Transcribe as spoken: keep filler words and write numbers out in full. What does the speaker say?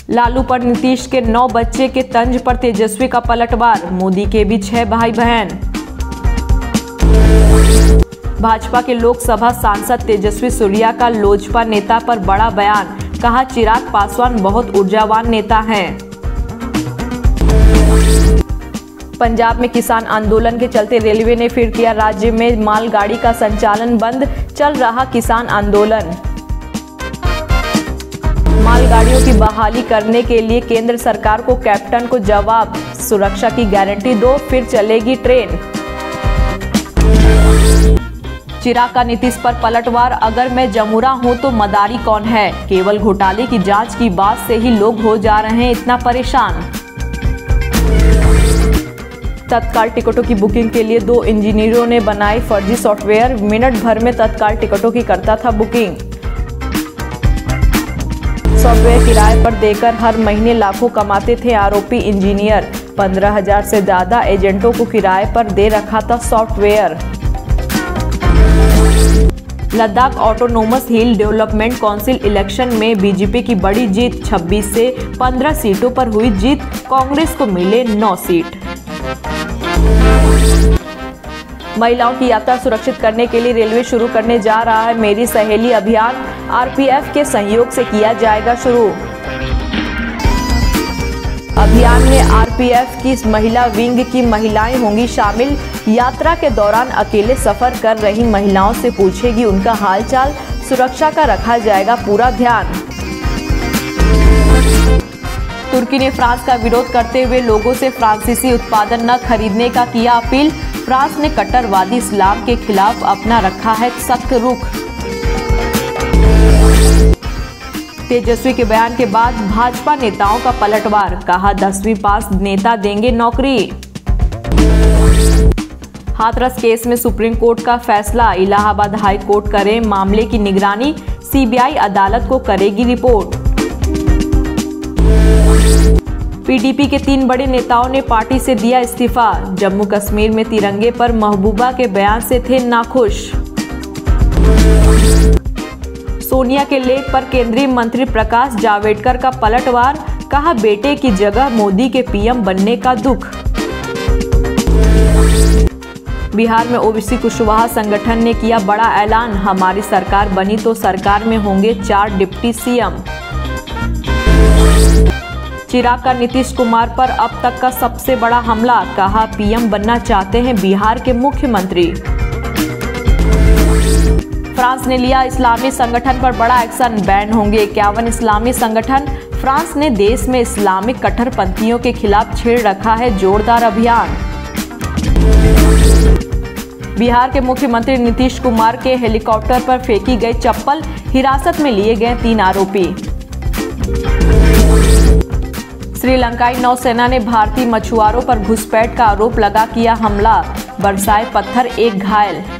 लालू पर नीतीश के नौ बच्चे के तंज पर तेजस्वी का पलटवार, मोदी के भी छह भाई बहन। भाजपा के लोकसभा सांसद तेजस्वी सूर्या का लोजपा नेता पर बड़ा बयान, कहा चिराग पासवान बहुत ऊर्जावान नेता हैं। पंजाब में किसान आंदोलन के चलते रेलवे ने फिर किया राज्य में मालगाड़ी का संचालन बंद, चल रहा किसान आंदोलन। मालगाड़ियों की बहाली करने के लिए केंद्र सरकार को कैप्टन को जवाब, सुरक्षा की गारंटी दो फिर चलेगी ट्रेन। चिराग का नीतीश पर पलटवार, अगर मैं जमुरा हूं तो मदारी कौन है, केवल घोटाले की जांच की बात से ही लोग हो जा रहे हैं इतना परेशान। तत्काल टिकटों की बुकिंग के लिए दो इंजीनियरों ने बनाई फर्जी सॉफ्टवेयर, मिनट भर में तत्काल टिकटों की करता था बुकिंग। सॉफ्टवेयर किराए पर देकर हर महीने लाखों कमाते थे आरोपी इंजीनियर, पंद्रह हजार से ज्यादा एजेंटों को किराए पर दे रखा था software. Ladakh autonomous hill development council election में बीजेपी की बड़ी जीत, छब्बीस से पंद्रह सीटों पर हुई जीत, कांग्रेस को मिले नौ सीट। महिलाओं की यात्रा सुरक्षित करने के लिए रेलवे शुरू करने जा रहा है मेरी सहेली अभियान, आरपीएफ के सहयोग से किया जाएगा शुरू। अभियान में आरपीएफ की महिला विंग की महिलाएं होंगी शामिल, यात्रा के दौरान अकेले सफर कर रही महिलाओं से पूछेगी उनका हालचाल, सुरक्षा का रखा जाएगा पूरा ध्यान। तुर्की ने फ्रांस का विरोध करते हुए लोगों से फ्रांसीसी उत्पादन न खरीदने का किया अपील, फ्रांस ने कट्टरवादी इस्लाम के खिलाफ अपना रखा है सख्त रुख। तेजस्वी के बयान के बाद भाजपा नेताओं का पलटवार, कहा दसवीं पास नेता देंगे नौकरी। हाथरस केस में सुप्रीम कोर्ट का फैसला, इलाहाबाद हाई कोर्ट करे मामले की निगरानी, सीबीआई अदालत को करेगी रिपोर्ट। पीडीपी के तीन बड़े नेताओं ने पार्टी से दिया इस्तीफा, जम्मू कश्मीर में तिरंगे पर महबूबा के बयान से थे नाखुश। सोनिया के लेख पर केंद्रीय मंत्री प्रकाश जावड़ेकर का पलटवार, कहा बेटे की जगह मोदी के पीएम बनने का दुख। बिहार में ओबीसी कुशवाहा संगठन ने किया बड़ा ऐलान, हमारी सरकार बनी तो सरकार में होंगे चार डिप्टी सीएम। चिराग का नीतीश कुमार पर अब तक का सबसे बड़ा हमला, कहा पीएम बनना चाहते हैं बिहार के मुख्यमंत्री। फ्रांस ने लिया इस्लामी संगठन पर बड़ा एक्शन, बैन होंगे इक्यावन इस्लामी संगठन, फ्रांस ने देश में इस्लामिक कट्टरपंथियों के खिलाफ छेड़ रखा है जोरदार अभियान। बिहार के मुख्यमंत्री नीतीश कुमार के हेलीकॉप्टर पर फेंकी गई चप्पल, हिरासत में लिए गए तीन आरोपी। श्रीलंकाई नौसेना ने भारतीय मछुआरों पर घुसपैठ का आरोप लगा किया हमला, बरसाए पत्थर, एक घायल।